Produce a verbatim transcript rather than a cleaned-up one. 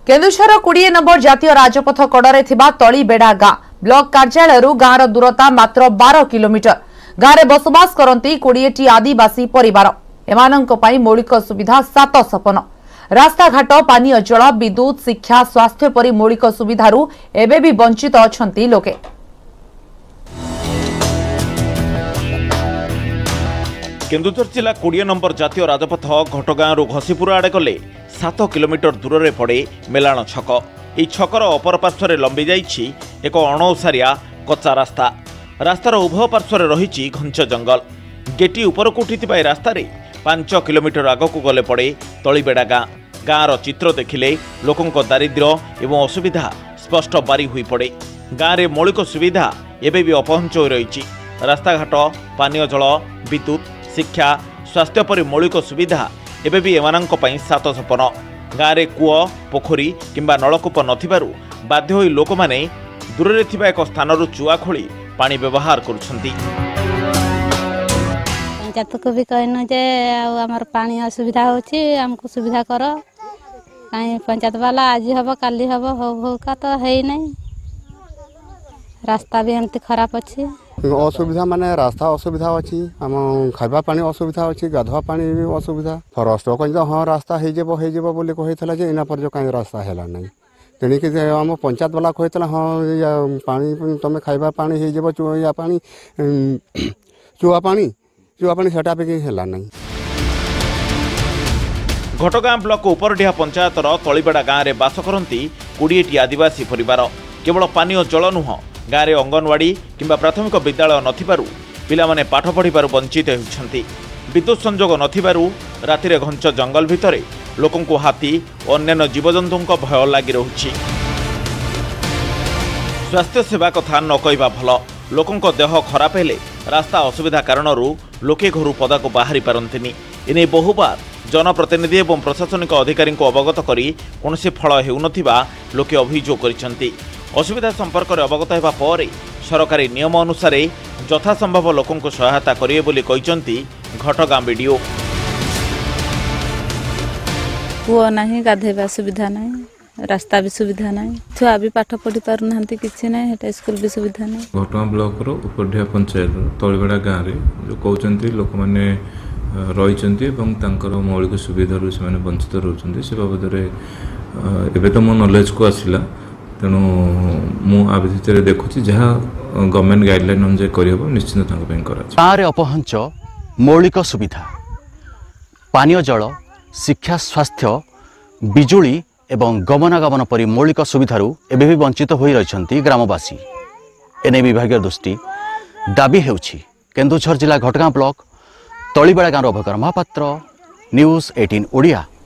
केन्दुझर कोड़े नंबर जातीय राजपथ कड़े तलीबेड़ा गाँ ब्लॉक कार्यालय गाँव दूरता मात्र बारह किलोमीटर। गाँव में बसवास करती कोड़े आदिवासी परिवार। एमानंक पई मौलिक सुविधा सात सपन। रास्ताघाट, पानीय जल, विद्युत, शिक्षा, स्वास्थ्य परी मौलिक सुविधारू एबे भी वंचित अछंती लोके। केन्दुझर जिला कोड़े नंबर जातीय राजपथ घटगाँ घसीपुर आड़े गले सात किलोमीटर दूर में पड़े मेलाण छक। यह छकर अपर पार्श्व लंबी जाइछि एक अणओसारिया कच्चा रास्ता। रास्तार उभय पार्श्व रही घंच जंगल। गेटी उपरकू उठिथिबा ए रास्तारे पांच किलोमीटर आगकू गले पड़े तलीबेड़ा गाँ। गाँर चित्र देखिले लोकंक दारिद्र्य एवं असुविधा स्पष्ट बारी हुई पड़े। गाँव में मौलिक सुविधा एबे भी अपहंच हो रही। रास्ताघाट, पानीय जल, विद्युत, शिक्षा, स्वास्थ्य परी मौलिक सुविधा एबे भी एमानंक पई सात सपन। गाँव में कूଅ, पोखरी किंबा नलकूप नथिबारु बाध्य होई लोक माने दूर रे थिबा एक स्थानरु चुआ खोली पानी व्यवहार करुछंती। पंचायत को भी कहनो जे आमर पानी असुविधा होछि, हमको सुविधा करो। काई पंचायत वाला आज हबो काली हबो हो हो का तो है नहीं। रास्ता भी हमते खराब अछि। असुविधा माने रास्ता असुविधा अच्छी, आम खाइबा पानी असुविधा अच्छी, गाधुआ पानी भी असुविधा। फरेस्ट कह हाँ रास्ता हो बोली कही जे इना पर जो कहीं रास्ता है ना तेणिक आम पंचायत वाला कही हाँ या पानी तुम खाइबा पानी हो चुआ पानी चुआ पानी चुआ पानी सेटा भी है ना। घटगाँ ब्लॉक उपरडिहा पंचायतर तलीबेड़ा गाँव में बास करती कोड़े आदिवासी परिवार। केवल पानीय जल नुह, गाँव में अंगनवाड़ी किंबा प्राथमिक विद्यालय नथिबारु पिलामाने पाठ पढ़िबारु वंचित होउछंती। विद्युत संजोग नथिबारु रातिरे घंच जंगल भितरे लोकंकु हाथी और अन्य जीवजंतुंक भय लागि रहुछि। स्वास्थ्य सेवा कथा न कहबा भल। लोकंक देह खराब हेले रास्ता असुविधा कारणरू लोके घरु पदाको बाहरी पारंतिनी। एने बहुबार जनप्रतिनिधि एवं प्रशासनिक अधिकारी अवगत करी कौनसी फल हेउनथिबा लोके अभियोग करिसंती। असुविधा संपर्क में अवगत होगा पर सरकारी नियम अनुसार यथासंभव लोकों को सहायता करेंगे बोली कहते घटगाँ बीडीओ। कूଅ नहीं, गाधेबा सुविधा नहीं, रास्ता भी सुविधा नहीं, छुआ भी पाठ पढ़ी पार ना कि ना, स्कूल भी सुविधा नहीं। घटगाँ ब्लॉक उपरडिहा पंचायत तलीबेड़ा गाँव में जो कहते लोक मैंने रही मौलिक सुविधा वंचित रोचे से बाबद एवं तो मो नॉलेज को आसला तेणु मुझे देखुची जहाँ गवर्नमेंट गाइडलाइन अनुसार करहब निश्चित गाँव में अपहंच मौलिक सुविधा, पानीय जल, शिक्षा, स्वास्थ्य, बिजुली एवं गमनागमन परी मौलिक सुविधारू एबे भी वंचित हो रही ग्रामवासी। एने विभाग दृष्टि दाबी हेउछि। केन्दुझर जिला घटगाँ ब्लॉक तलीबेड़ा गाँव अभयकर महापात्र, न्यूज अठारह ओडिया।